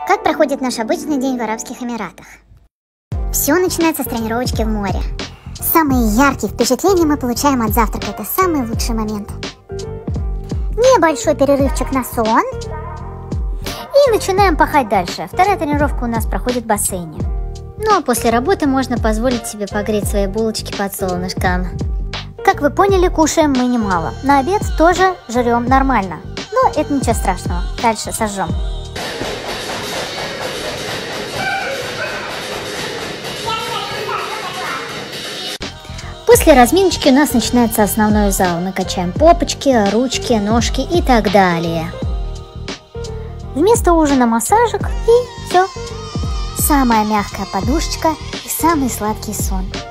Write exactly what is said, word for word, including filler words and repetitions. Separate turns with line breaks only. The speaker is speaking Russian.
Как проходит наш обычный день в Арабских Эмиратах? Все начинается с тренировочки в море. Самые яркие впечатления мы получаем от завтрака. Это самый лучший момент. Небольшой перерывчик на сон. И начинаем пахать дальше. Вторая тренировка у нас проходит в бассейне. Ну а после работы можно позволить себе погреть свои булочки под солнышком. Как вы поняли, кушаем мы немало. На обед тоже жрем нормально. Но это ничего страшного. Дальше сожжем. После разминочки у нас начинается основной зал. Мы качаем попочки, ручки, ножки и так далее. Вместо ужина массажик и все. Самая мягкая подушечка и самый сладкий сон.